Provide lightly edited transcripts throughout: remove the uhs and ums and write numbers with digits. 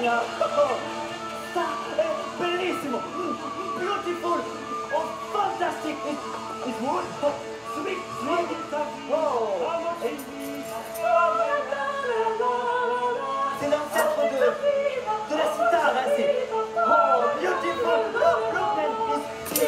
montagna. Oh, è bellissimo, beautiful, oh, fantastic. It's wood, oh, sweet, oh, c'est l'ancêtre de la cithare, hein, c'est, oh, beautiful, oh, look, man,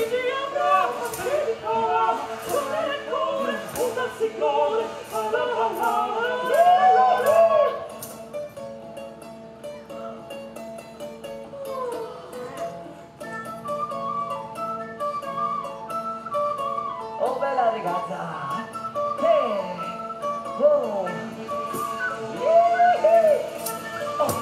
oh, bella ragazza! Hey! Oh! Oh!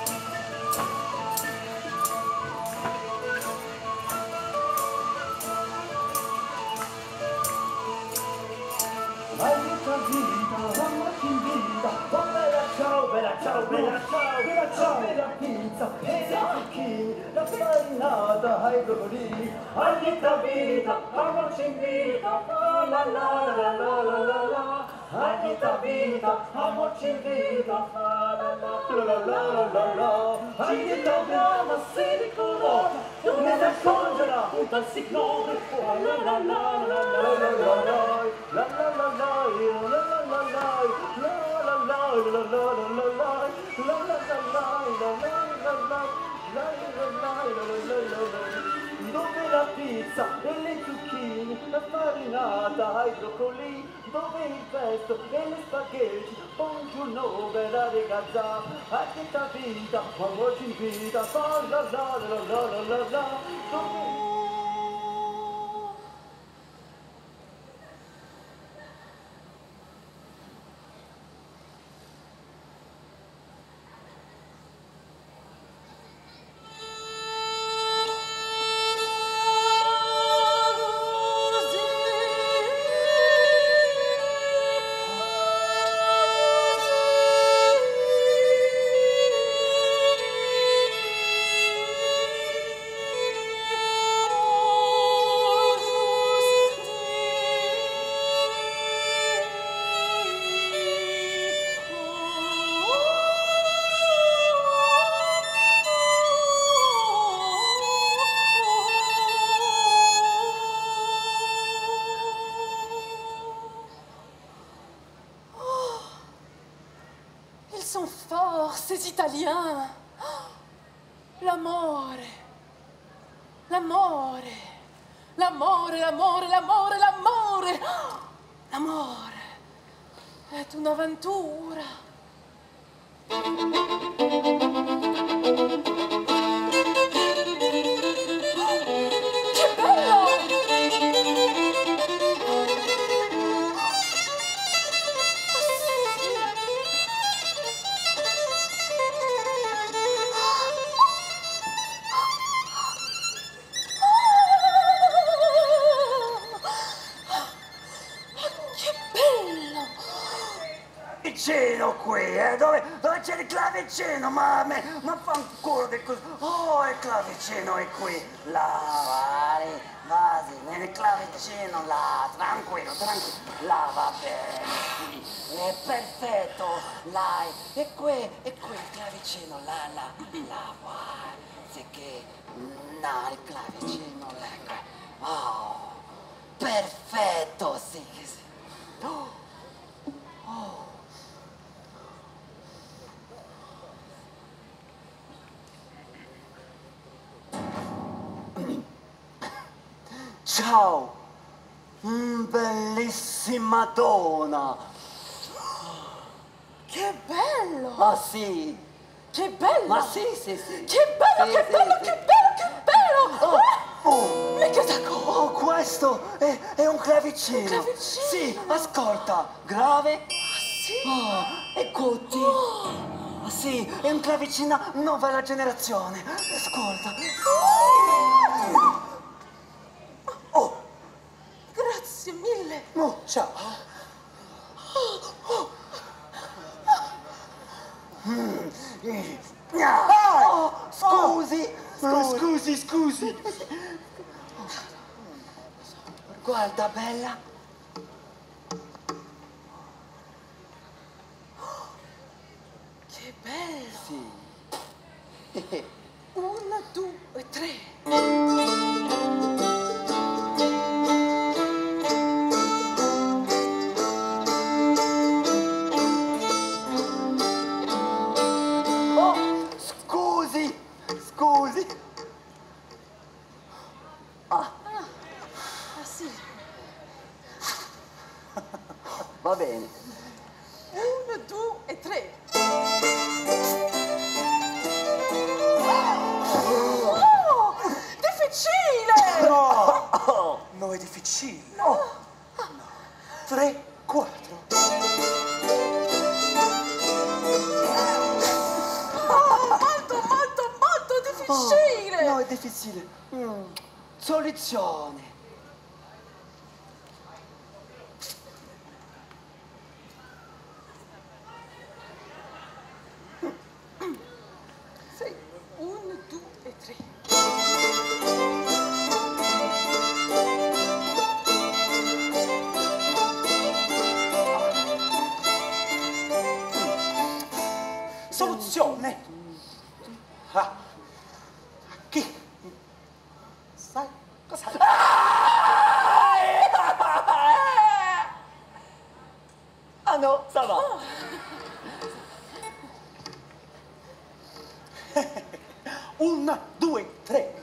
Aiuta vita, mamma ti invita, oh bella ciao, bella ciao, bella ciao, bella ciao, bella pizza, e zucchini, la farinata ai broccoli. Aiuta vita, mamma ci invita, la la la la la la la la. Aiuta vita, mamma ci invita, la la la la la la la. Ci ritroviamo sicuro, dove si scongela tutto il ciclone, la la la la la la la la. La la la la la la la la dove la pizza e le zucchine, la farinata ai broccoli, dove il pesto e le spaghetti, buongiorno bella ragazza, a che ta vita, quando ci invita, la la la la la la la, dove... Sont forts, ces Italiens. L'amore, l'amore, l'amore, l'amore, l'amore, l'amore. L'amore è un'avventura. Che bello! Clavicino qui, dove c'è il clavicino? Ma fa un culo di così. Oh, il clavicino è qui. Là, vai, nel clavicino, là, tranquillo, tranquillo. Là, va bene, sì, è perfetto. Là, e qui il clavicino, là, vai. Sì che, no, il clavicino, là, oh, perfetto, sì che sì. Oh. Ciao, bellissima donna. Che bello! Ah sì? Che bello! Ma sì. Che bello, sì, che bello, sì. che bello, che bello! Oh. Ma che cosa? Oh, questo è un clavicino. Un clavicino? Sì, ascolta, grave. Ah, sì? Oh, e cuti. Oh. Sì, è un clavicino nuova generazione. Ascolta. Oh. Grazie mille. Oh, ciao. Scusi. Guarda, bella. Che bello. Sì. 1, 2, 3. Oh, scusi, scusi. Ah, sì. Va bene. 1, 2, 3. Oh, difficile! No! No, è difficile. No! 3, 4. Molto difficile! No, è difficile. Soluzione. Sì. 1, 2, 3. Soluzione. Ah. Chi? Sai cosa? Ah no, ça va. 1, 2, 3.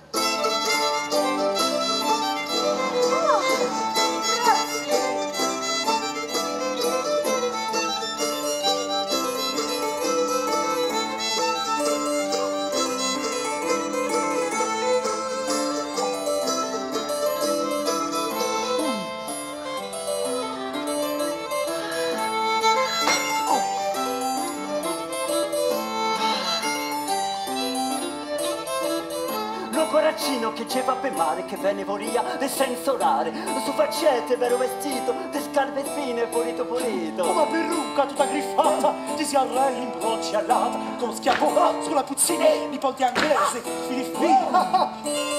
Lo corazzino che ci fa per mare, che benevolia del senso rare. Su faccette, vero vestito, de scarpe fine, pulito pulito. Una perrucca tutta griffata, ti si arrelli in brocci allata, con schiaffo sulla puzzina di ponte inglese, filippino.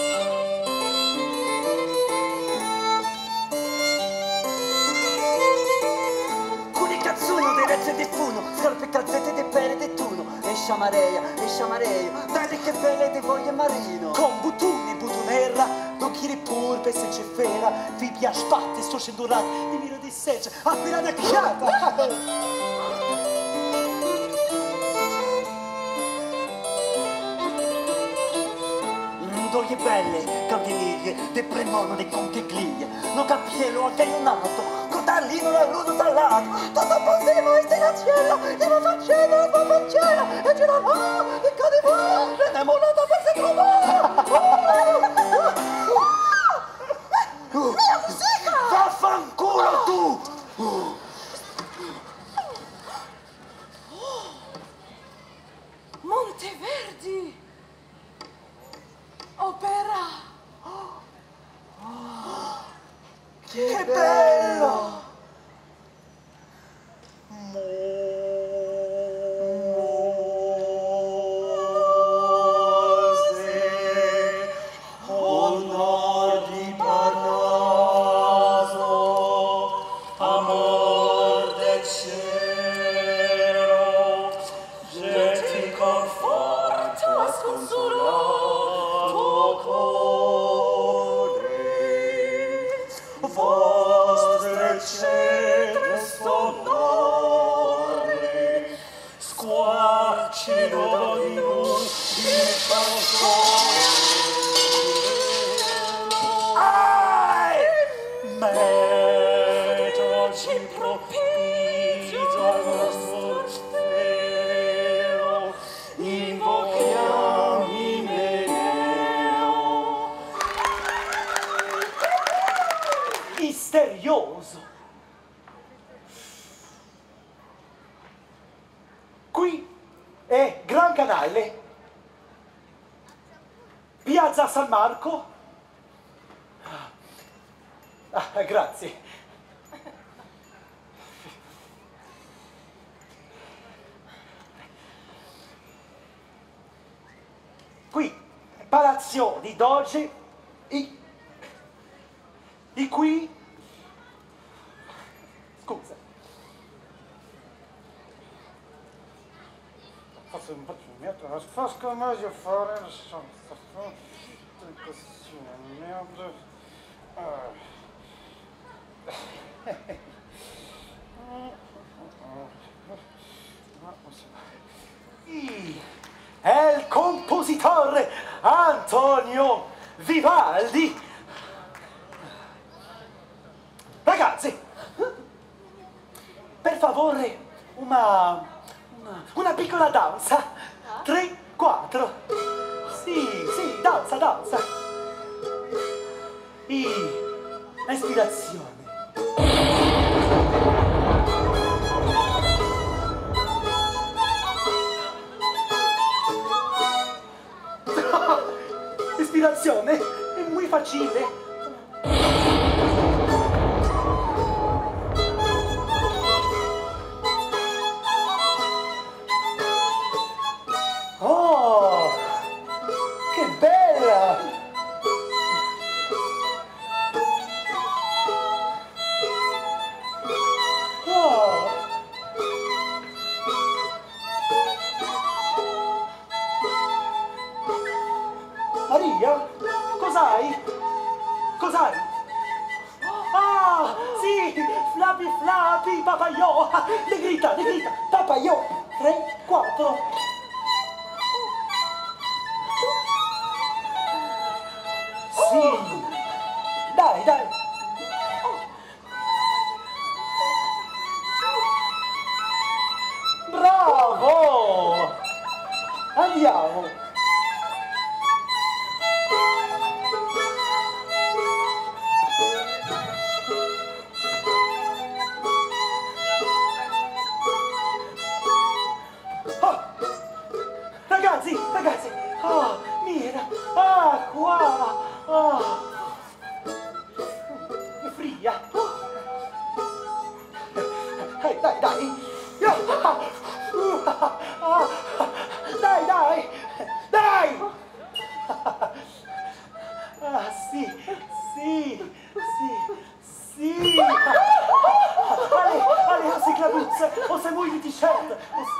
Con il cazzuno dei rezzi di funo, scarpe calzette di pelle di tuno. E sciamareia, dai che belle di voglia marino. Con butuni, butunera, docchiri purpe, se c'è fera, vi piaspatte, sto scendurati, di miro di seccia, appena da chiata. Doglie belle, cantiniglie, de premono, de conchiglie. No cappiello aggaionato, cotallino la luna salato. Tutto possiamo e la cielo, e va faccenda, e girerà, e cadeva, prendiamo l'auto per se trovare. Mia musica! Vaffanculo tu! Monteverdi! Opera! Che bello! Honor di Parnaso, amor del cielo, je ti confortas consolato core, vostre cetres d'onore, squarcino d'ognun il falcone. Mettoci propizio al nostro spero, invochiamo Imeneo. Misterioso. Qui è Gran Canale, Piazza San Marco. Ah, grazie. Qui, Palazzo di Doge, i qui... Scusa. Forse un po' più indietro, ma fasco meglio fare la chance, così, merda. El compositore Antonio Vivaldi. Ragazzi, per favore, una piccola danza. 3, 4. Sì, danza, danza. Respirazione. Respirazione è molto facile. Oh, che bella! Oh. Maria, cos'hai? Cos'hai? Ah, sì, Flappy Flappy, papayò, negrita, papayò, 3, 4. Sì, dai. Bravo! Andiamo. Ragazzi, mira, acqua, è fria. Dai. Dai. Ah, sì. Allez, on s'éclabousse, on se mouille le t-shirt.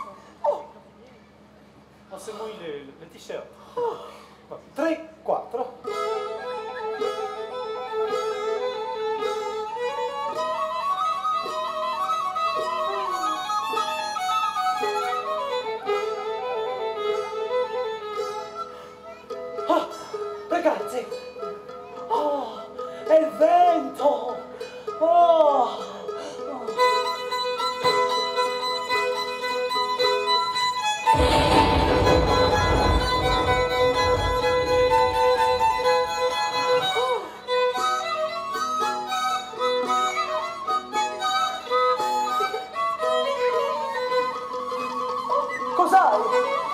On se mouille le t-shirt. 3, 4. Ragazzi, è il vento. Cos'hai?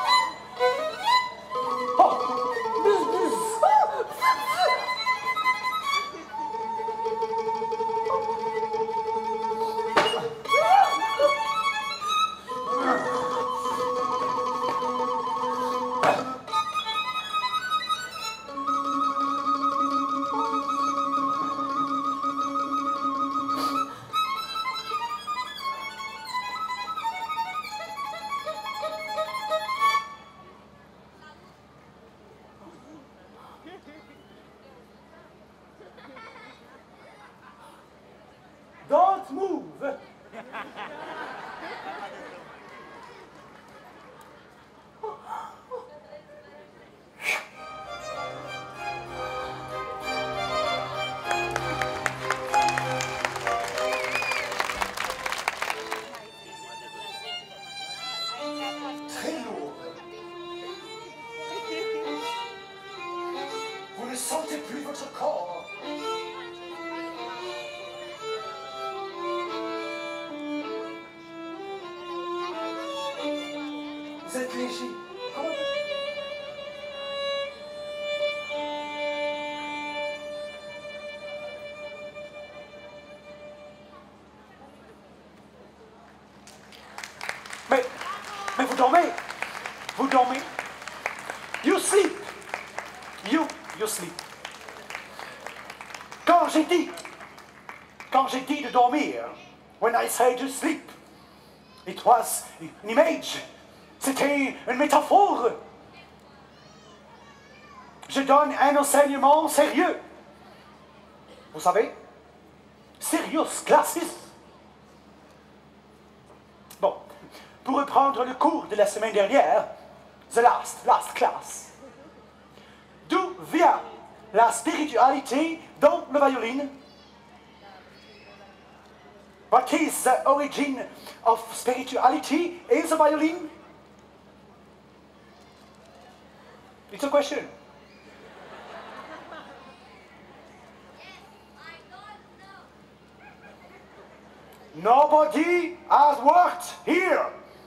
Don't move! Très lourd. Vous ne sentez plus votre corps. Vous êtes léger. Mais vous dormez. Vous dormez. You sleep. You sleep. Quand j'ai dit de dormir, when I say to sleep, it was an image C'était une métaphore. Je donne un enseignement sérieux. Vous savez? Serious classes. Bon, pour reprendre le cours de la semaine dernière, the last class. D'où vient la spiritualité dans le violon? What is the origin of spirituality in the violin? It's a question. Nobody has worked here.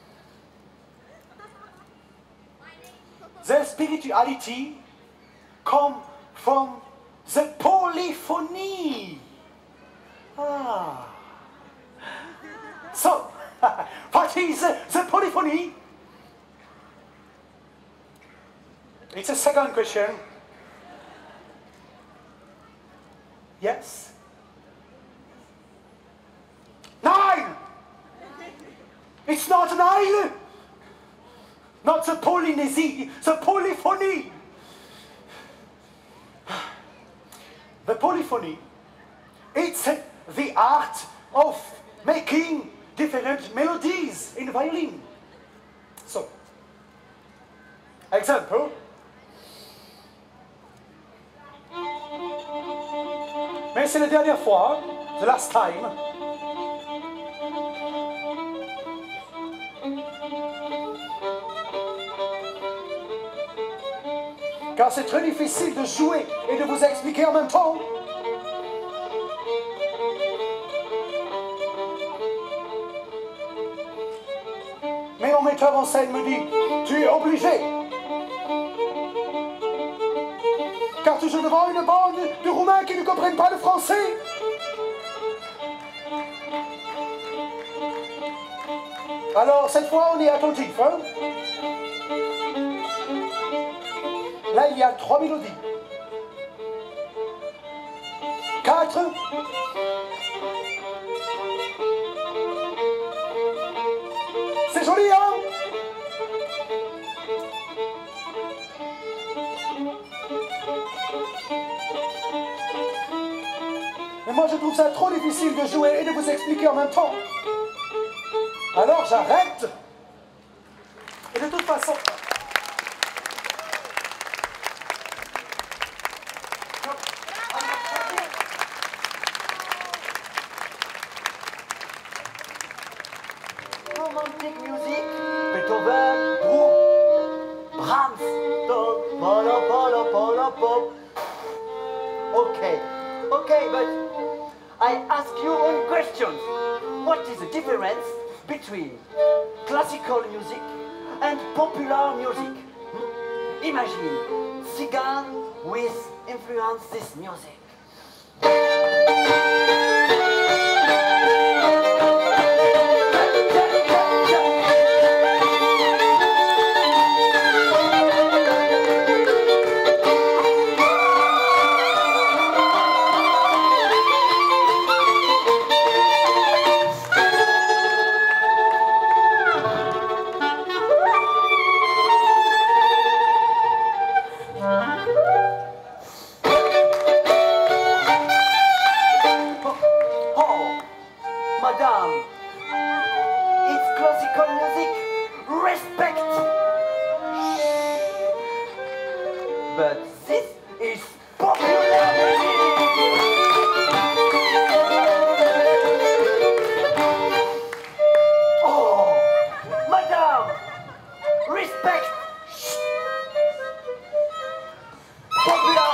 The spirituality comes from the polyphony. Ah. So, what is the polyphony? It's a second question. Yes? 9! It's not an island! Not the Polynesie, the polyphony! The polyphony, it's the art of making different melodies in the violin. So, example. Mais c'est la dernière fois, the last time. Car c'est très difficile de jouer et de vous expliquer en même temps. Mais mon metteur en scène me dit, tu es obligé. Car tu joues devant une bande de Roumains qui ne comprennent pas le français. Alors, cette fois, on est attentif, hein? Là, il y a 3 mélodies. 4. C'est joli, hein? Mais moi, je trouve ça trop difficile de jouer et de vous expliquer en même temps. Alors, j'arrête. Et de toute façon... Romantic music, Beethoven, Bruch, Brahms, polo, polo, polo, pop. Okay, but I ask you one question. What is the difference between classical music and popular music? Imagine Sigan with influence this music. Madame, it's classical music. Respect. But this is popular music. Oh, Madame, respect. Popular.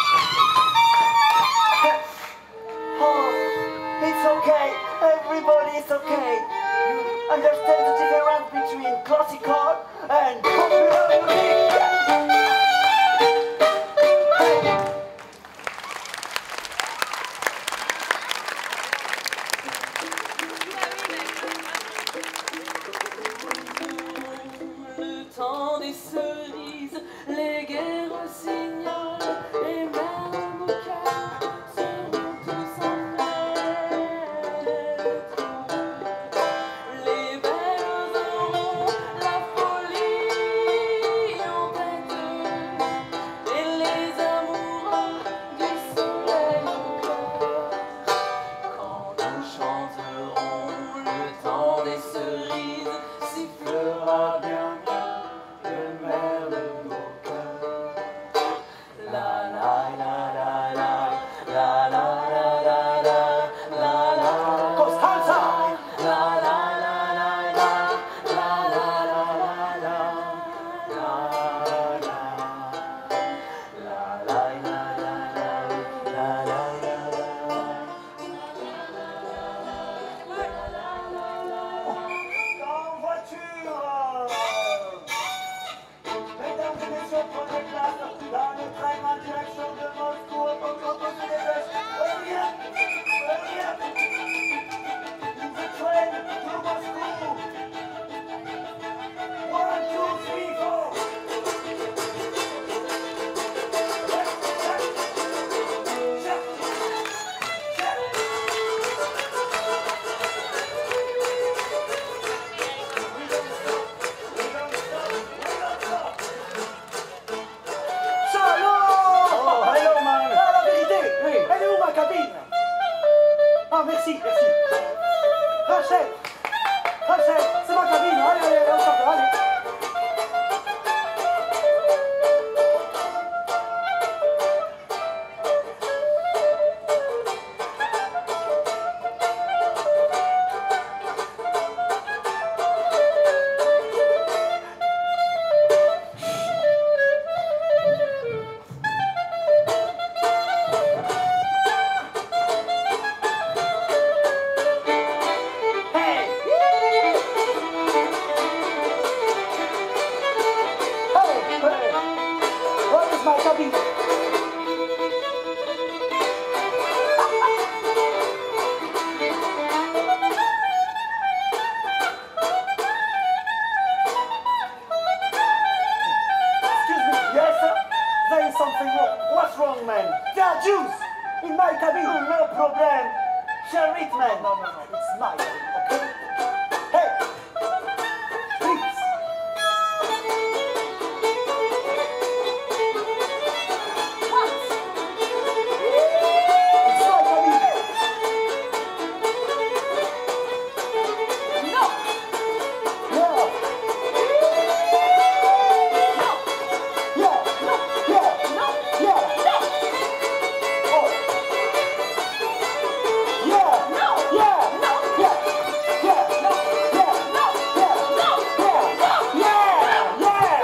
Oh, it's okay. Everybody is okay. You understand the difference between classical and popular music? Le temps des cerises, les guerres signalent, et même au cœur seront tous en fête. Les belles auront la folie. it, man. No, it's my wedding, okay? Hey, please. What? It's my wedding. No! Yeah. No! Yeah. Yeah. No! Yeah. No! Oh. Yeah. No! Yeah. No! Yeah. Yeah. No! Yeah. No! Yeah. No! Yeah. Yeah. Yeah.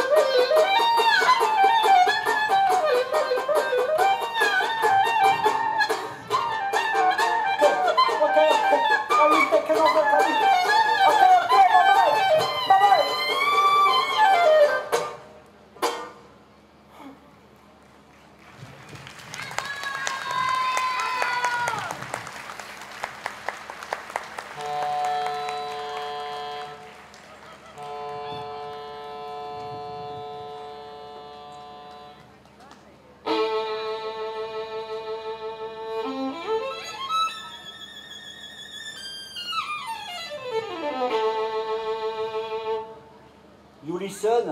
Okay. I will take care of that. Okay, bye-bye. Bye-bye. You listen.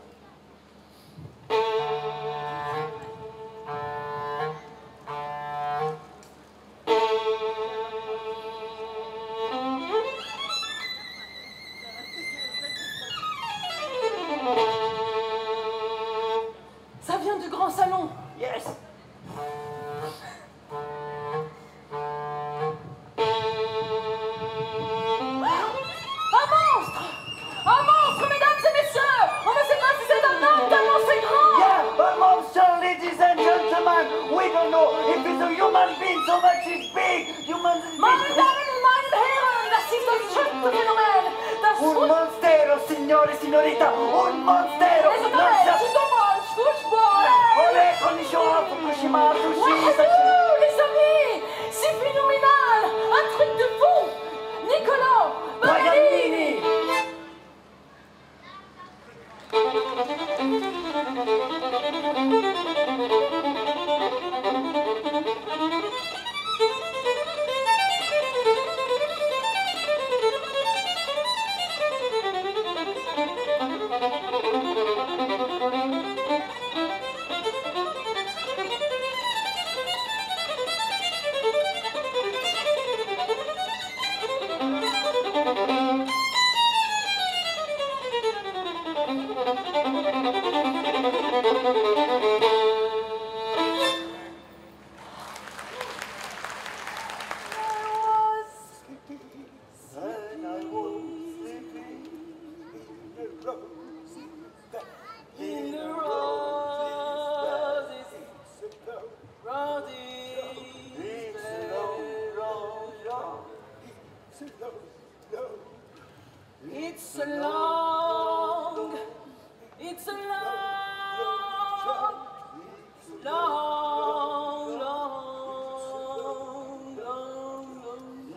Ça vient du grand salon. Yes. Un monstre! Un monstre, mesdames et messieurs! On ne sait pas si c'est un homme tellement c'est grand! Yeah, a monster, ladies and gentlemen. We don't know if it's a human being, so much is big. Human Meine being. Damen und meine Herren, das ist das Schützenphänomen! Das Un monstero, signore e signorita, un monstero. Les Non oreilles, sa- Chutoboy, Schwuchboy! Olé, konnichiwa, Fukushima, sushi, Wouhou, sashimi. les amis! C'est phénoménal! Un truc de fou! Nicolas! Paganini! Paganini. In the roses, roses, it's a long, it's a long, long, long, long, long,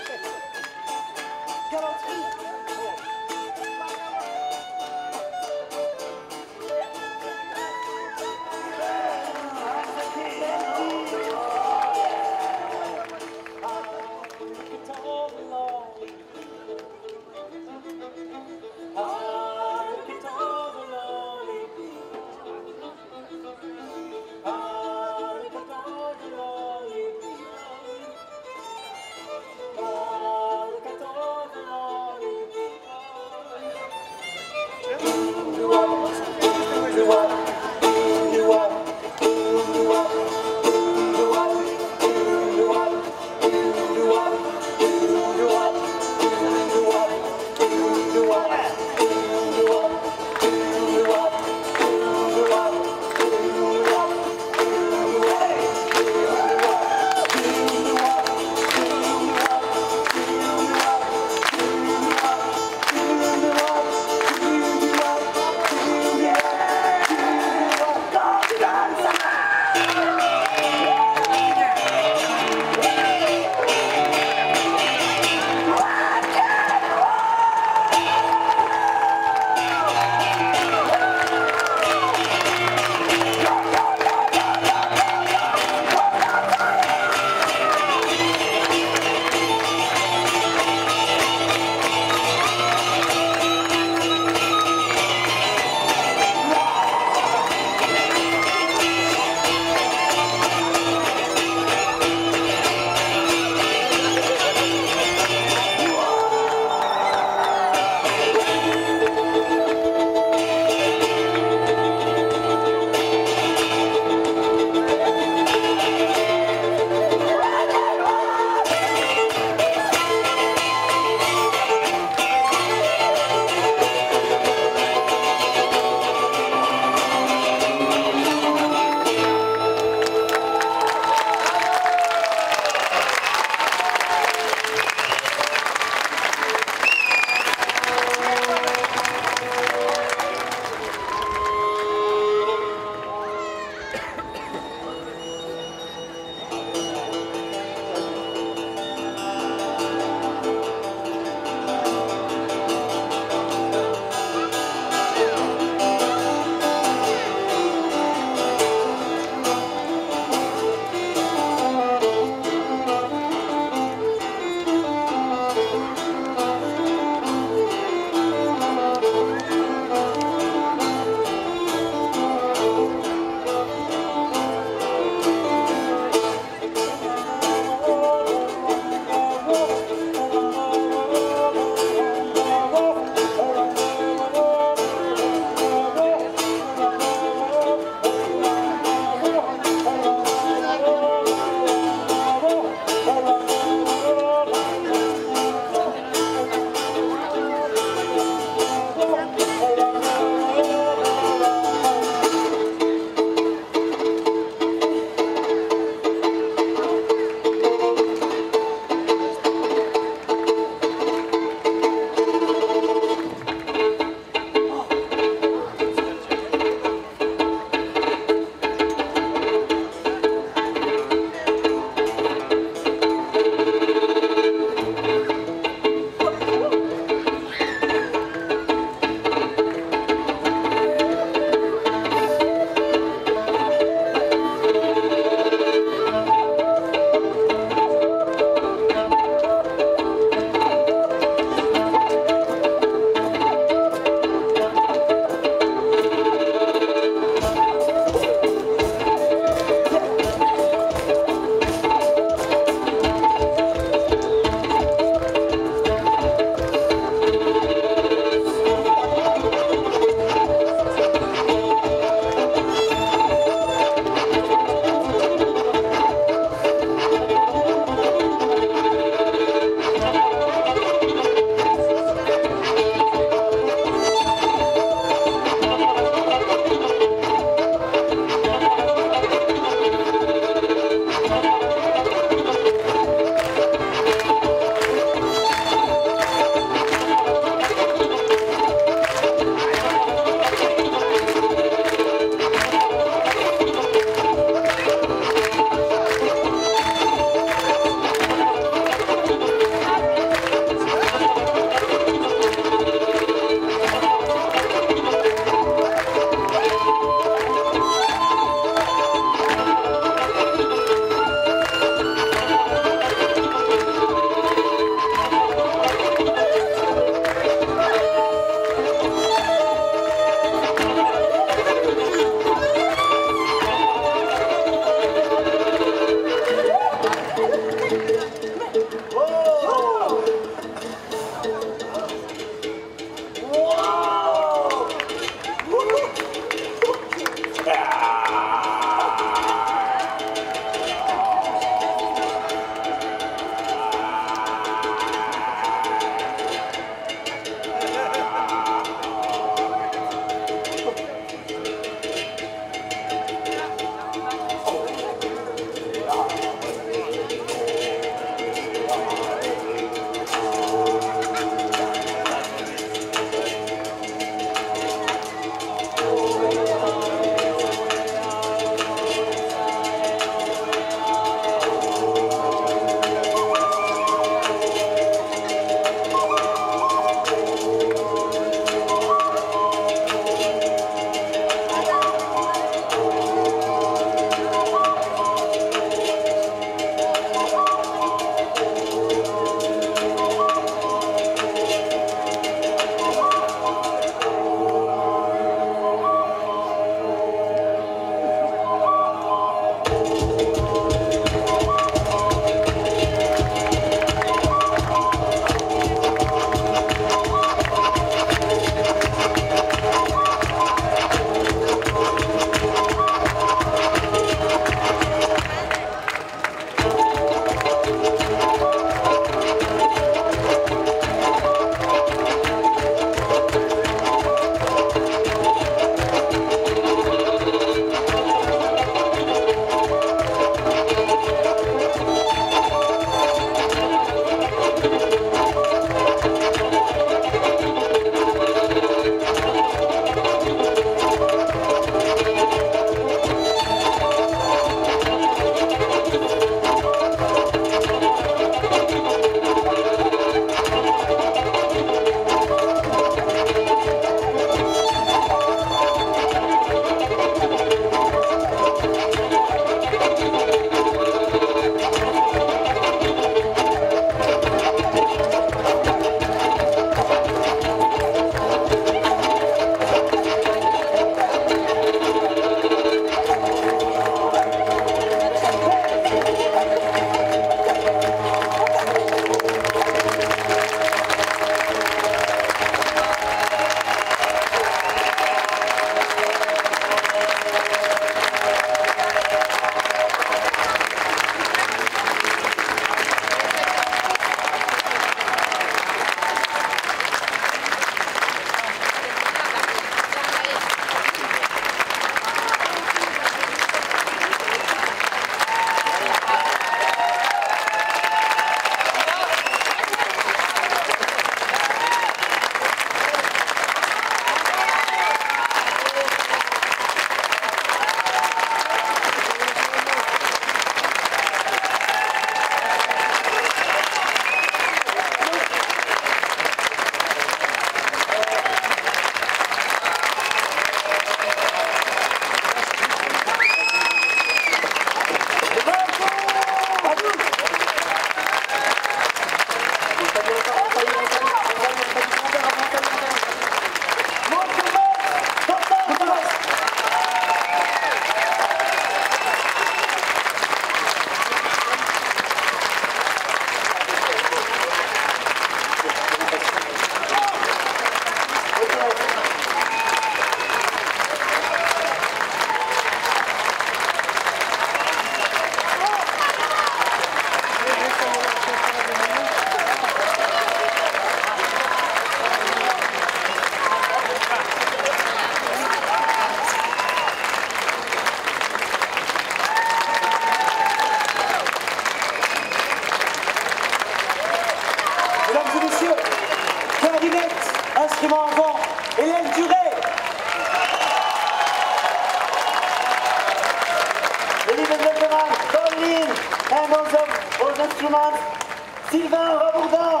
Ladies and gentlemen, violin and also all instruments, Sylvain Rabourdin.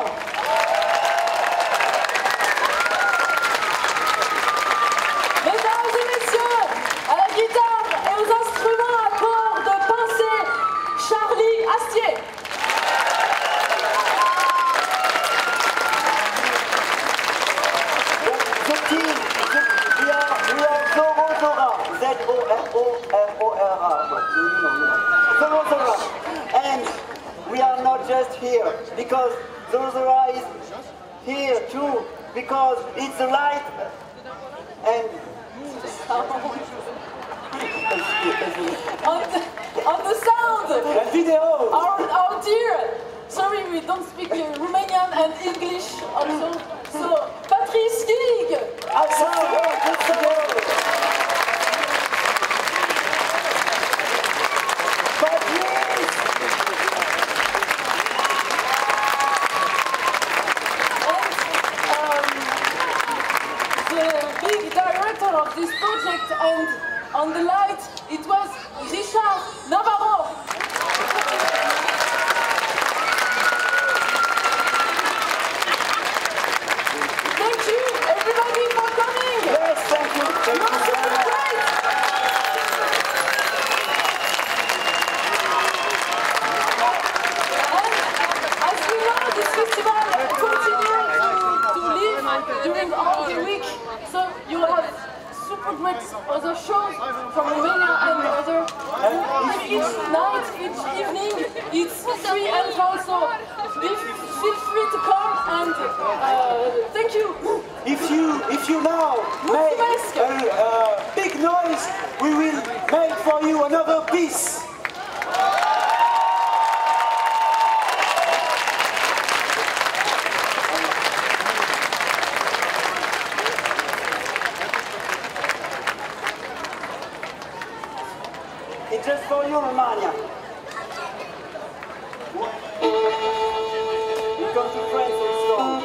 Mesdames et messieurs, à la guitare et aux instruments à cordes pincées, Charlie Astier. The team, we are Zoro Zora, Z-O-R-O-R-O-R-A. Zoro Zora. And we are not just here because Zoro Zora is here too, because it's the light and On the sound, la vidéo. our dear, sorry we don't speak Romanian and English also, so Patrice Gig. Ah, ça, good sound. Patrice. The big director of this project and on the light, it was Richard Navarro. Thank you, everybody, for coming. Yes, thank you. Thank You're you so very much. great. And as we know, this festival continues to live during all the week. So you have super great other shows from Romania and other. Each night, each evening, it's free entrance. So feel free to come and thank you. If you now make a big noise, we will make for you another piece. It's just for you, Romania. We come to France so strong.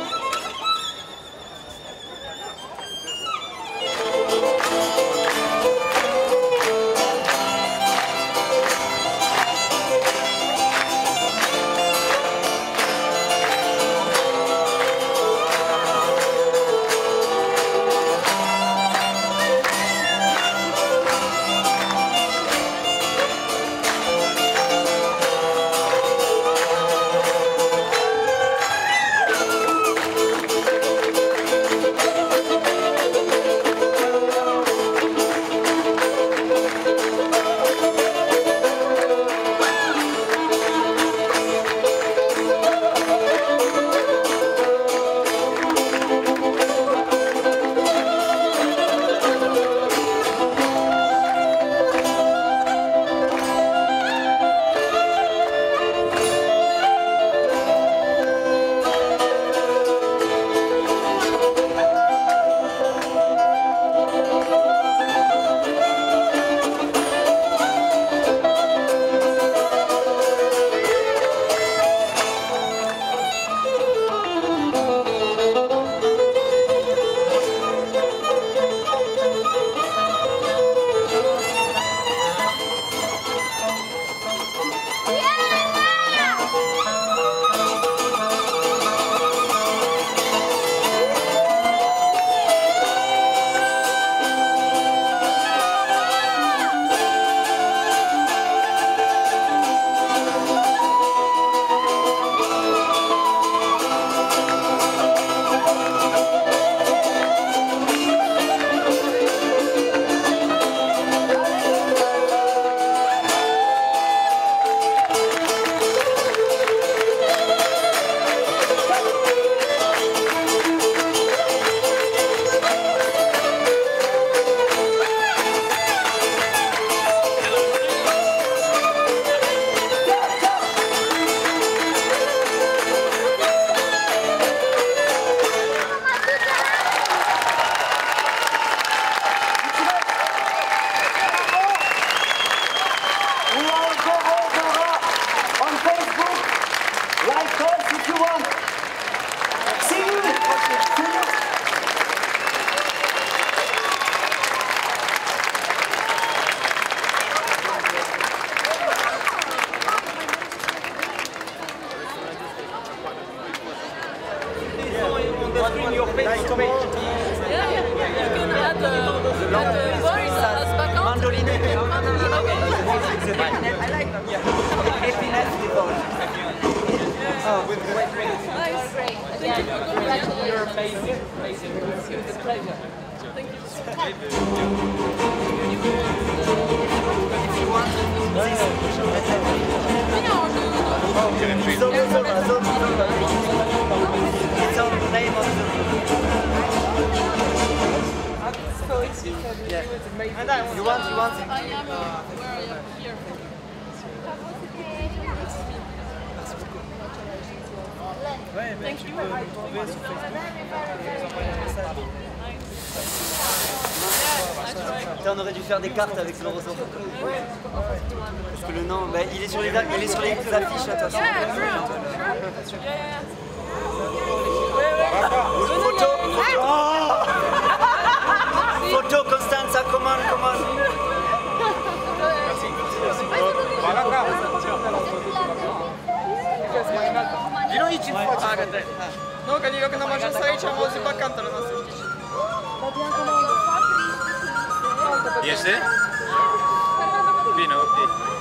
You want? I am, where are you? Here. Thank you. On aurait dû faire des cartes avec ce ressort. Parce que le nom, bah, il est sur les affiches là, toi. Photo. Photo, Constanza, come on. Много никак не може саича, може па кантар на се. Este? Vino, ok.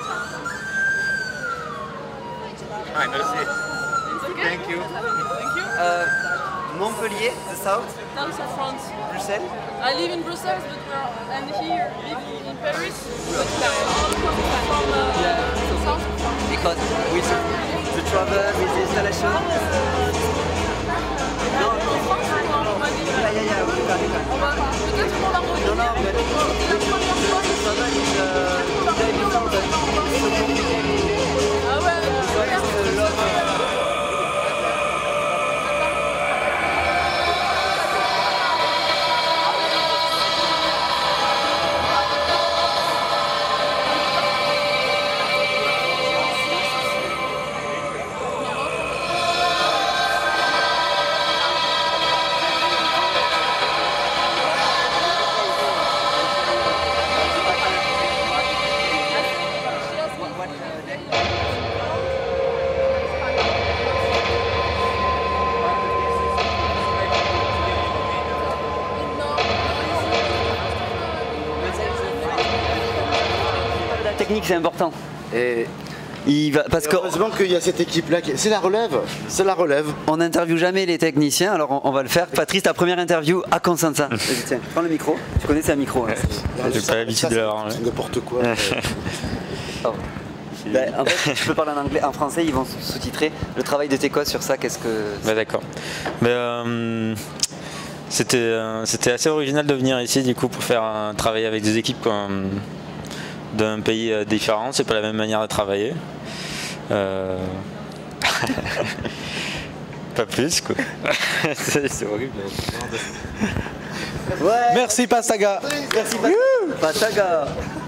Hi, merci. Thank you. Montpellier, the south, South of France. Bruxelles. I live in Brussels, and here living in Paris. But we are all coming from south of France. Because with the travel, with the installation. No, On va peut-être pour la revenir. no, but C'est la première fois. the travel is Ah ouais, la technique, c'est important. Et Parce que heureusement qu'il y a cette équipe-là. C'est la relève. C'est la relève. on n'interviewe jamais les techniciens, alors on va le faire. Patrice, ta première interview à Constanza. Vas-y, tiens, prends le micro. Tu connais, c'est un micro. Hein. J'ai pas l'habitude de l'avoir. C'est n'importe quoi. Oh. Ben, en fait, tu peux parler en anglais, en français, ils vont sous-titrer. Le travail de Teco sur ça, qu'est-ce que... Bah d'accord. C'était assez original de venir ici du coup pour faire un travail avec des équipes d'un pays différent. C'est pas la même manière de travailler. Pas plus quoi. C'est horrible. Ouais. Merci Pasaga. Merci, Pasaga.